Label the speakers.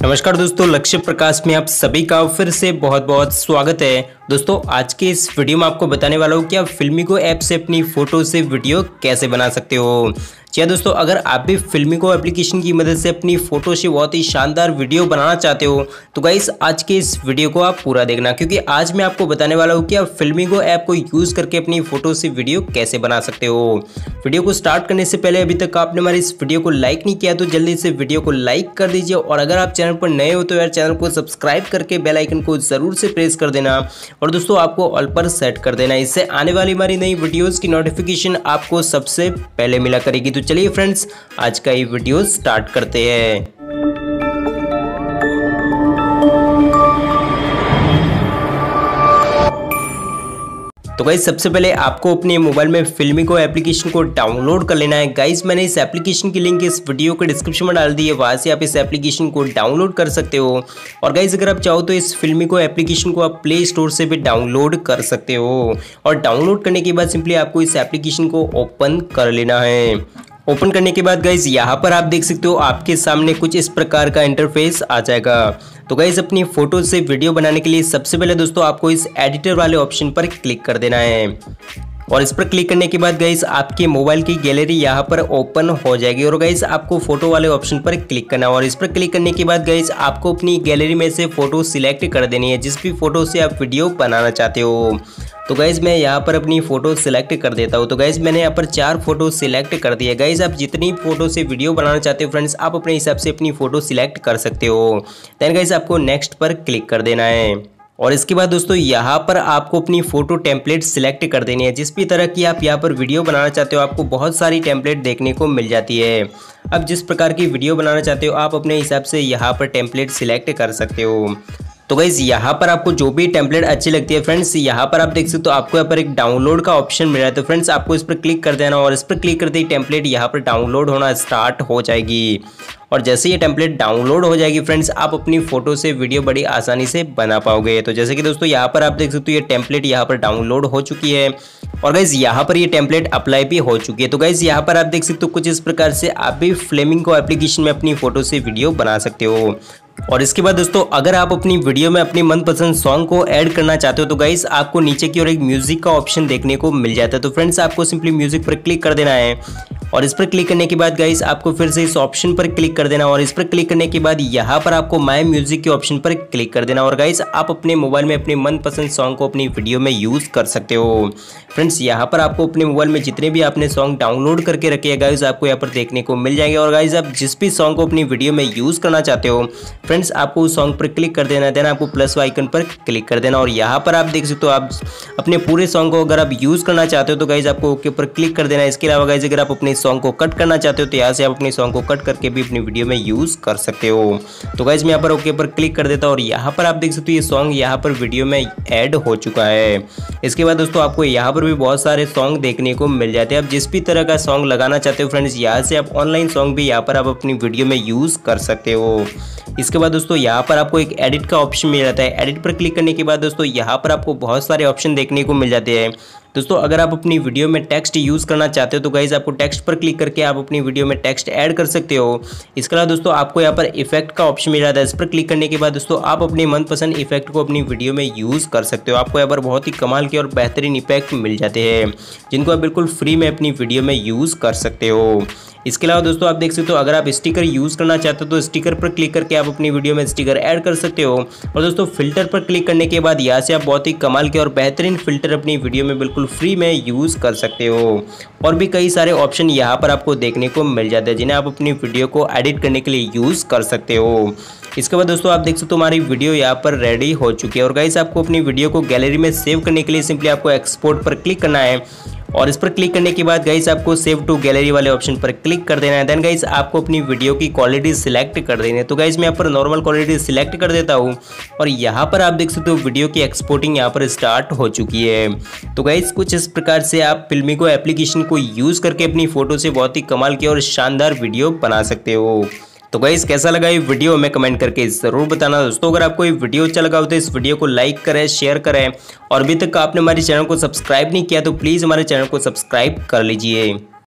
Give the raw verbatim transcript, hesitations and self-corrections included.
Speaker 1: नमस्कार दोस्तों, लक्ष्य प्रकाश में आप सभी का फिर से बहुत बहुत स्वागत है। दोस्तों आज के इस वीडियो में आपको बताने वाला हूँ कि आप फिल्मीगो ऐप से अपनी फ़ोटो से वीडियो कैसे बना सकते हो। जी हाँ दोस्तों, अगर आप भी फिल्मीगो एप्लीकेशन की मदद से अपनी फ़ोटो से बहुत ही शानदार वीडियो बनाना चाहते हो तो गाइस आज के इस वीडियो को आप पूरा देखना, क्योंकि आज मैं आपको बताने वाला हूँ कि आप फिल्मीगो ऐप को यूज़ करके अपनी फ़ोटो से वीडियो कैसे बना सकते हो। वीडियो को स्टार्ट करने से पहले अभी तक आपने हमारी इस वीडियो को लाइक नहीं किया तो जल्दी से वीडियो को लाइक कर दीजिए, और अगर आप चैनल पर नए हो तो यार चैनल को सब्सक्राइब करके बेल आइकन को ज़रूर से प्रेस कर देना, और दोस्तों आपको ऑल पर सेट कर देना। इससे आने वाली हमारी नई वीडियोज़ की नोटिफिकेशन आपको सबसे पहले मिला करेगी। तो चलिए फ्रेंड्स, आज का ये वीडियो स्टार्ट करते हैं। तो गाइस सबसे पहले आपको अपने मोबाइल में फिल्मीगो एप्लीकेशन को डाउनलोड कर लेना है। गाइस मैंने इस एप्लीकेशन की लिंक इस वीडियो के डिस्क्रिप्शन में डाल दी है, वहां से आप इस एप्लीकेशन को डाउनलोड कर सकते हो। और गाइस अगर आप चाहो तो इस फिल्मीगो एप्लीकेशन को आप प्ले स्टोर से भी डाउनलोड कर सकते हो, और डाउनलोड करने के बाद सिंपली आपको इस एप्लीकेशन को ओपन कर लेना है। ओपन करने के बाद गाइज यहाँ पर आप देख सकते हो आपके सामने कुछ इस प्रकार का इंटरफेस आ जाएगा। तो गाइज अपनी फोटो से वीडियो बनाने के लिए सबसे पहले दोस्तों आपको इस एडिटर वाले ऑप्शन पर क्लिक कर देना है, और इस पर क्लिक करने के बाद गाइज आपके मोबाइल की गैलरी यहाँ पर ओपन हो जाएगी। और गाइज आपको फोटो वाले ऑप्शन पर क्लिक करना है, और इस पर क्लिक करने के बाद गाइज आपको अपनी गैलरी में से फोटो सिलेक्ट कर देनी है जिस भी फोटो से आप वीडियो बनाना चाहते हो। तो गाइज मैं यहाँ पर अपनी फ़ोटो सिलेक्ट कर देता हूँ। तो गाइज मैंने यहाँ पर चार फोटो सिलेक्ट कर दी है। गाइज आप जितनी फोटो से वीडियो बनाना चाहते हो फ्रेंड्स, आप अपने हिसाब से अपनी फ़ोटो सिलेक्ट कर सकते हो। देन गाइज आपको नेक्स्ट पर क्लिक कर देना है, और इसके बाद दोस्तों यहाँ पर आपको अपनी फ़ोटो टेम्पलेट सिलेक्ट कर देनी है। जिस भी तरह की आप यहाँ पर वीडियो बनाना चाहते हो आपको बहुत सारी टेम्पलेट देखने को मिल जाती है। अब जिस प्रकार की वीडियो बनाना चाहते हो आप अपने हिसाब से यहाँ पर टेम्पलेट सिलेक्ट कर सकते हो। तो गाइज यहाँ पर आपको जो भी टेम्पलेट अच्छी लगती है फ्रेंड्स, यहाँ पर आप देख सकते हो आपको यहाँ पर एक डाउनलोड का ऑप्शन मिल रहा है। तो फ्रेंड्स आपको इस पर क्लिक कर देना, और इस पर क्लिक करते ही टेम्पलेट यहाँ पर डाउनलोड होना स्टार्ट हो जाएगी। और जैसे ये टेम्पलेट डाउनलोड हो जाएगी फ्रेंड्स, आप अपनी फोटो से वीडियो बड़ी आसानी से बना पाओगे। तो जैसे कि दोस्तों यहाँ पर आप देख सकते हो ये टेम्पलेट यहाँ पर डाउनलोड हो चुकी है, और गाइज यहाँ पर ये टेम्पलेट अप्लाई भी हो चुकी है। तो गाइज यहाँ पर आप देख सकते हो कुछ इस प्रकार से आप भी फिल्मीगो एप्लीकेशन में अपनी फोटो से वीडियो बना सकते हो। और इसके बाद दोस्तों अगर आप अपनी वीडियो में अपनी मनपसंद सॉन्ग को ऐड करना चाहते हो तो गाइस आपको नीचे की ओर एक म्यूजिक का ऑप्शन देखने को मिल जाता है। तो फ्रेंड्स आपको सिंपली म्यूजिक पर क्लिक कर देना है, और इस पर क्लिक करने के बाद गाइस आपको फिर से इस ऑप्शन पर क्लिक कर देना, और इस पर क्लिक करने के बाद यहाँ पर आपको माय म्यूजिक के ऑप्शन पर क्लिक कर देना। और गाइस आप अपने मोबाइल में अपने मनपसंद सॉन्ग को अपनी वीडियो में यूज़ कर सकते हो। फ्रेंड्स यहाँ पर आपको अपने मोबाइल में जितने भी आपने सॉन्ग डाउनलोड करके रखे हैं गाइस आपको यहाँ पर देखने को मिल जाएंगे। और गाइस आप जिस भी सॉन्ग को अपनी वीडियो में यूज़ करना चाहते हो फ्रेंड्स आपको उस सॉन्ग पर क्लिक कर देना, देना आपको प्लस आइकन पर क्लिक कर देना, और यहाँ पर आप देख सकते हो आप अपने पूरे सॉन्ग को अगर आप यूज़ करना चाहते हो तो गाइस आपको ओके पर क्लिक कर देना है। इसके अलावा गाइस अगर आप अपने सॉन्ग को कट करना चाहते हो तो यहाँ से आप अपने सॉन्ग को कट करके भी अपनी वीडियो में यूज़ कर सकते हो। तो गाइस मैं यहाँ पर ओके पर क्लिक कर देता हूँ, और यहाँ पर आप देख सकते हो ये सॉन्ग यहाँ पर वीडियो में ऐड हो चुका है। इसके बाद दोस्तों आपको यहाँ पर भी बहुत सारे सॉन्ग देखने को मिल जाते हैं। आप जिस भी तरह का सॉन्ग लगाना चाहते हो फ्रेंड्स, यहाँ से आप ऑनलाइन सॉन्ग भी यहाँ पर आप अपनी वीडियो में यूज़ कर सकते हो। इसके बाद दोस्तों यहाँ पर आपको एक एडिट का ऑप्शन मिल जाता है। एडिट पर क्लिक करने के बाद दोस्तों यहाँ पर आपको बहुत सारे ऑप्शन देखने को मिल जाते हैं। दोस्तों अगर आप अपनी वीडियो में टेक्स्ट यूज़ करना चाहते हो तो गाइज आपको टेक्स्ट पर क्लिक करके आप अपनी वीडियो में टेक्स्ट ऐड कर सकते हो। इसके अलावा दोस्तों आपको यहाँ पर इफेक्ट का ऑप्शन मिल जाता है। इस पर क्लिक करने के बाद दोस्तों आप अपनी मनपसंद इफेक्ट को अपनी वीडियो में यूज़ कर सकते हो। आपको यहाँ पर बहुत ही कमाल के और बेहतरीन इफेक्ट मिल जाते हैं जिनको आप बिल्कुल फ्री में अपनी वीडियो में यूज़ कर सकते हो। इसके अलावा दोस्तों आप देख सकते हो अगर आप स्टिकर यूज़ करना चाहते हो तो स्टिकर पर क्लिक करके आप अपनी वीडियो में स्टिकर ऐड कर सकते हो। और दोस्तों फिल्टर पर क्लिक करने के बाद यहाँ से आप बहुत ही कमाल के और बेहतरीन फिल्टर अपनी वीडियो में बिल्कुल फ्री में यूज़ कर सकते हो। और भी कई सारे ऑप्शन यहाँ पर आपको देखने को मिल जाते हैं जिन्हें आप अपनी वीडियो को एडिट करने के लिए यूज़ कर सकते हो। इसके बाद दोस्तों आप देख सकते हो हमारी वीडियो यहाँ पर रेडी हो चुकी है, और गाइस आपको अपनी वीडियो को गैलरी में सेव करने के लिए सिंपली आपको एक्सपोर्ट पर क्लिक करना है, और इस पर क्लिक करने के बाद गाइस आपको सेव टू गैलरी वाले ऑप्शन पर क्लिक कर देना है। देन गाइस आपको अपनी वीडियो की क्वालिटी सिलेक्ट कर देनी है। तो गाइस मैं यहाँ पर नॉर्मल क्वालिटी सिलेक्ट कर देता हूँ, और यहाँ पर आप देख सकते हो वीडियो की एक्सपोर्टिंग यहाँ पर स्टार्ट हो चुकी है। तो गाइस कुछ इस प्रकार से आप फिल्मीगो एप्लीकेशन को यूज़ करके अपनी फोटो से बहुत ही कमाल की और शानदार वीडियो बना सकते हो। तो गाइस कैसा लगा ये वीडियो हमें कमेंट करके ज़रूर बताना। दोस्तों अगर आपको ये वीडियो अच्छा लगा हो तो इस वीडियो को लाइक करें, शेयर करें, और अभी तक आपने हमारे चैनल को सब्सक्राइब नहीं किया तो प्लीज़ हमारे चैनल को सब्सक्राइब कर लीजिए।